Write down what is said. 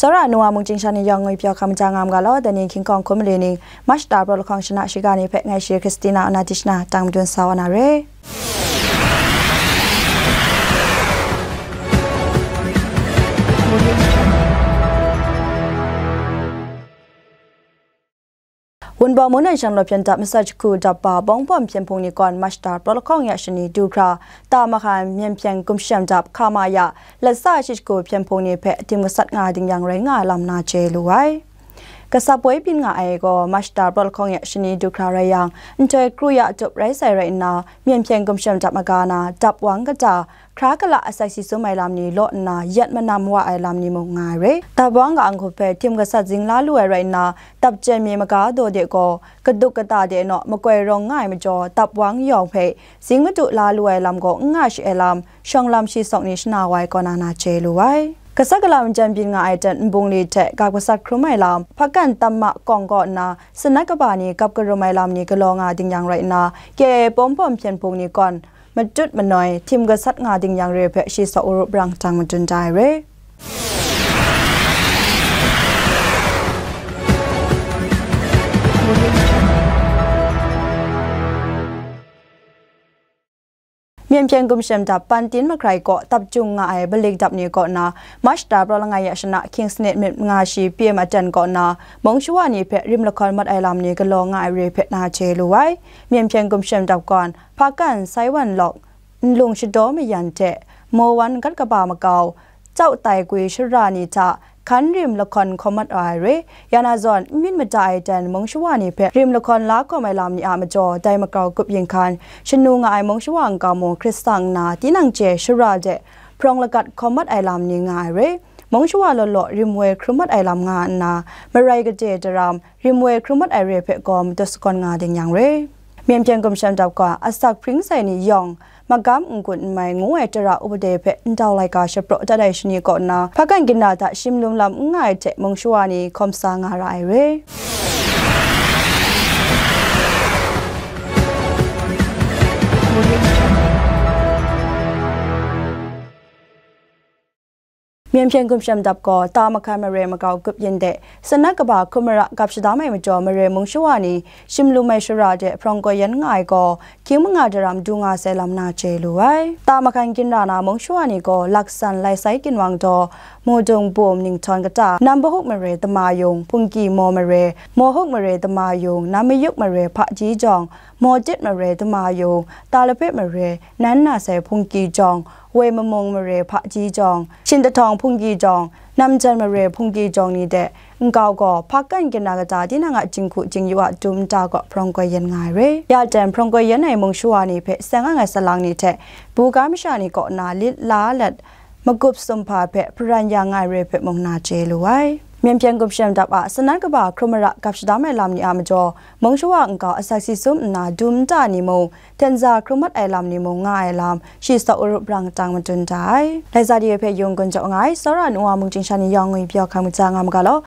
สระนัวมุงจิงชันยองงอยเปียวคำจางามกาลอแต่นี่คิงกองคอมเลนิงมัชดาบรลคองชนะชิกานิเพไงเชียคริสตินาอนาติชนาตังมดุนสาวนาเรวันบอมุนในฉันเราเพียงจับมิสก์คูจับป่าบ้องป้อมเพียงพงนิกรมัชตาร์ปลข้องยาชนีดูคราตามมาขานเมียนเพียงกุมเชียมจับขามายาและซาชิกูเพียงพงนิเพะทีมกษัตริย์งาดิงยังไรงาลำนาเจลุไว้กษัตริย์ป่วยพินงาไอก็มัชตาร์ปลข้องยาชนีดูคราไรยังอินเทอร์ครูยาจบไรใส่ไรนาเมียนเพียงกุมเชียมจับมากานาจับหวังกระจาครากละอาศัยสิสมัยลำนี้โลนายัดมานำว่าไอลำนี้มงายเรแต่หวังกับอังคุเปทีมกษัตริย์จิงลาลุยไรนาตับเจมีมากาโดเดโกกระดุกกระตาเดนอมากวยรองง่ายมาจอตับหวังยองเพสิงมาจุลาลุยลำก็ง่ายเอลำช่องลำชีสองนิชนาไว้ก็นาเจลุไว้กษัตริย์ลำจำเป็นง่ายจันบุงลีเจกับกษัตริย์ครุไมลำพักกันตำมะกองก่อนนาสนักบานีกับกระไมลำนี้ก็ลองาดิงยังไรนาเก็บป้อมเพียนพงนี้ก่อนมาจุดมันหน่อยทีมกษัตริย์งาดิงยังเรเพชีสอรุบรังจังมันจนใจเรเมียนเพียงกุมเชมจับปันตินมาใครเกาะตับจุงงาไอบลิกจับนี้เกาะนามัชดาบรลงายชนะคิงสเนตเมงาชีเปียมาจันเกาะนามงชัวนี่เพริมละครมัดไอลำนี้ก็ลองงาไอเรเพนาเชลุไว้เมียนเพียงกุมเชมจับก่อนพากันไซวันหลอกลุงชิโดไม่ยันเจโมวันกัดกระบามาเกาเจ้าไตกุยชรานิจะขันริมละครคอมมัดไอเรยานาจอนมินมาจ่ายจันมงชัวนี่เพริมละครล้าก็ไม่ลำนี้อามาจอไตมาเกากุบยิงคันชนูงายมงชัวงกาโมคริสตังนาที่นังเจชราเจพรองละกัดคอมมัดไอลำนี้งายเรมงชัวหล่อริมเวครุมัดไอลำงานนาเมื่อไรก็เจจรามริมเวครุมัดไอเรเพกอมตัวสกอนงาดิงยังเรเมียนเพียงกมชันจับกว่าอาศักพริ้งใส่นิยองมากำองกุนไม่งูเอจระอุปเดเพนดาวไลกาเชโปรจะได้ชนีก่อนนะพักกันกินนาตะชิมลุมลำง่ายเจมงชัวนีคอมสางอะไรเรเมียนเพียงกุมชมดับก่อตามมาคายมาเรมาเกากุบยินเดสนักกบาคุมระกับชดาไม่มาจอมาเรมงชัวนีชิมลูไม่ชราเดพรองก็ยันง่ายก่อคิวมงาดรามดูงาเซลำนาเจลุไว้ตามมาคันกินรานามงชัวนีก็ลักษณไลไซกินวังจอโมจงบวมนิงทอนกระจานำบหุกมาเรตมายงพุงกีโมมาเรโมหุกมาเรตมายงน้ำไม่ยุกมาเรพระจีจองโมจิตมาเรตมายงตาลเปมาเรนั้นน่าใส่พุงกีจองเวมมงมาเรพระจีจองชินตะทองพุงกีจองนำจันมาเรพุงกีจองนี้เดะงาวก็พักกันกินนากระจาที่นางจิงขุจิงยวดจุมจาก็พรองก็ยันง่ายเรยาเจนพรองก็ยันในมงชัวนี่เพแสงง่ายสลังนี่เทบูกามิชานี่ก็นาลิลาเล็ดมกุบสมภาเพพรัญญาง่ายเรเพมงนาเจลุไว้เมียนเพียงกุมเชียมดับอาสนักกบาครุมระกับชดาไม่ลำนี่อามจอมงชัวอังกาอาศัยสิสุมนาดุมจานิโมเทนซาครุมัดไอลำนิโมง่ายลำชีสอุรุบรังจังมันจนใจไลซาดีเพยงกันจะง่ายสระนัวมุงจิงชันยองงุยเปียวคำจางามกาล